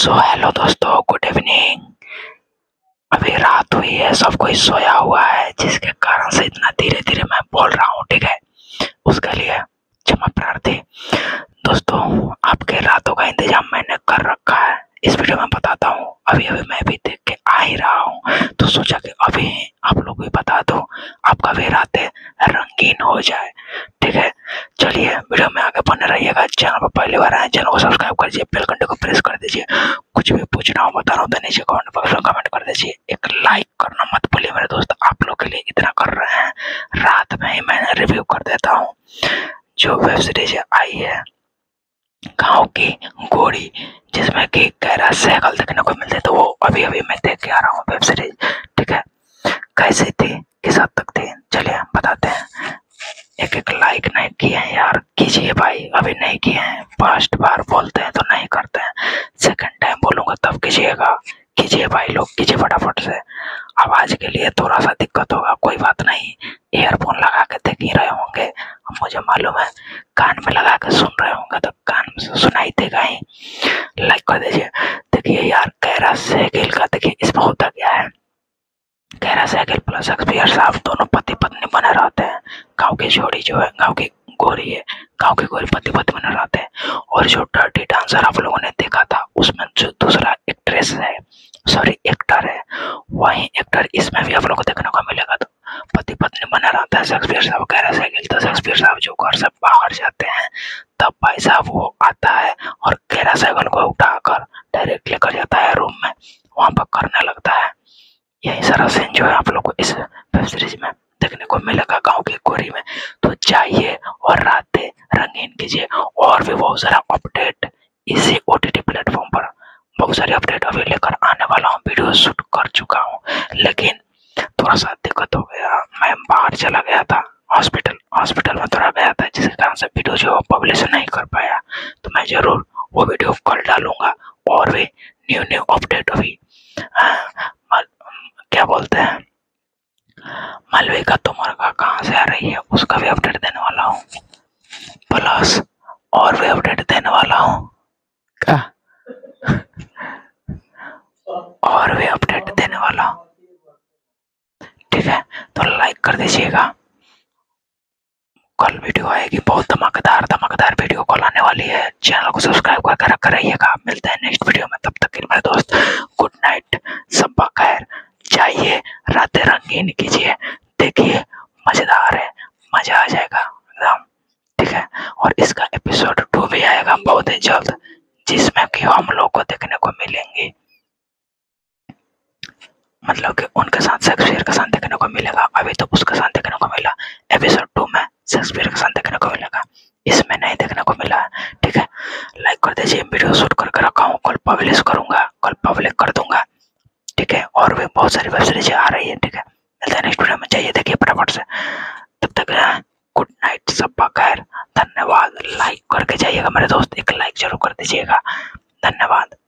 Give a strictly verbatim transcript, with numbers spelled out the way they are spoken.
सो hello दोस्तों, good evening. अभी रात हुई है, सब कोई सोया हुआ है, जिसके कारण से इतना धीरे धीरे मैं बोल रहा हूँ। ठीक है, उसके लिए क्षमा प्रार्थी। दोस्तों, आपके रातों का इंतजाम मैंने कर रखा है, इस वीडियो में बताता हूँ। अभी अभी मैं भी देख के आ ही रहा हूँ, तो सोचा कि अभी आप लोग भी बता दो, आपका भी रातें रंगीन हो जाए। ठीक है, चलिए वीडियो में आगे बने रहिएगा। चैनल पर पहली बार आए, चैनल को सब्सक्राइब कर दीजिए, बेल घंटे को प्रेस कर दीजिए। कुछ भी पूछना हो बता रहा हूँ तो नीचे कमेंट बॉक्स में कमेंट कर दीजिए। एक लाइक करना मत भूलिए मेरे दोस्त, आप लोग के लिए इतना कर रहे हैं। रात में ही मैंने रिव्यू कर देता हूँ। जो वेब सीरीज आई है गाँव की गोरी, जिसमें कि गहरा साइकिल देखने को मिलते, तो वो अभी अभी मैं देख के आ रहा हूँ वेब सीरीज। ठीक है, कैसी थी, किस हद तक थी, चलिए बताते हैं। एक एक लाइक नहीं किए हैं यार, कीजिए भाई, अभी नहीं किए हैं। फर्स्ट बार बोलते हैं तो नहीं करते हैं, सेकंड टाइम बोलूंगा तब कीजिएगा। कीजिए भाई लोग, कीजिए फटाफट से। आवाज के लिए थोड़ा सा दिक्कत होगा, कोई बात नहीं, ईयरफोन लगा के देख ही रहे होंगे, मुझे मालूम है। कान में लगा के सुन रहे होंगे तो कान में से सुनाई देगा ही। लाइक कर दीजिए। देखिए यार, गहरा साइकिल का देखिए इसमें होता क्या है। गहरा साइकिल प्लस एक्सपीयर साहब दोनों पति पत्नी बने रहते हैं। गाँव की जोड़ी जो है, गाँव की गोरी है, गाँव की गोरी पति पत्नी बने रहते हैं। और जो डर्टी डांसर आप लोगों ने देखा था, उसमें जो दूसरा एक्ट्रेस है, सॉरी एक्टर है, वही एक्टर इसमें भी आप लोगों को देखने को मिलेगा। तो पति पत्नी बने रहता है शेक्सपियर साहब गहरा साइकिल। तो शेक्सपियर साहब जो घर से बाहर जाते हैं, तब भाई साहब वो आता है और गहरा साइकिल को उठाकर डायरेक्ट लेकर जाता है रूम में, वहां पर करने लगता है। यही सारा सीन जो है आप लोग को इस वेब सीरीज में देखने को मिलेगा गाँव की गोरी में। तो जाइए और रातें रंगीन कीजिए। और भी बहुत सारा अपडेट इसी ओटीटी प्लेटफॉर्म पर बहुत सारे अपडेट अभी लेकर आने वाला हूँ। वीडियो शूट कर चुका हूँ, लेकिन थोड़ा सा दिक्कत हो गया, मैं बाहर चला गया था, हॉस्पिटल हॉस्पिटल में थोड़ा गया था, जिसके कारण से वीडियो जो पब्लिश नहीं कर पाया। तो मैं जरूर वो वीडियो कल डालूंगा। और भी न्यू न्यू अपडेट अभी क्या बोलते हैं, मालविका तोमरगा कहाँ से आ रही है, उसका भी अपडेट देने वाला हूँ। प्लस और भी अपडेट देने वाला हूँ क्या और भी अपडेट देने वाला हूँ। ठीक है, तो लाइक कर दीजिएगा। कल वीडियो आएगी, बहुत धमाकेदार धमाकेदार वीडियो कल आने वाली है। चैनल को सब्सक्राइब करके रखा रहिएगा। मिलते हैं नेक्स्ट वीडियो में, तब तक के लिए मेरे दोस्त गुड नाइट, सब खैर। जाइए रातें रंगीन कीजिए, देखिए मजेदार है, मजा आ जाएगा एकदम। ठीक है, और इसका एपिसोड टू भी आएगा बहुत ही जल्द, जिसमें कि हम लोग को देखने को मिलेंगे, मतलब कि उनके साथ शेक्सपियर के साथ देखने को मिलेगा। अभी तो उसके साथ देखने को मिला, एपिसोड टू में शेक्सपियर के साथ देखने को मिलेगा, इसमें नहीं देखने को मिला है। ठीक है, लाइक कर दीजिए। वीडियो शूट करके रखा हूँ, कल पब्लिश करूंगा, कल पब्लिक कर दूंगा। ठीक है, और भी बहुत सारी वेब सीरीज आ रही है। ठीक है, मिलते हैं नेक्स्ट वीडियो में, चाहिए देखिए फटाफट से। तब तक गुड नाइट, सब खैर, धन्यवाद। लाइक करके जाइएगा मेरे दोस्त, एक लाइक जरूर कर दीजिएगा, धन्यवाद।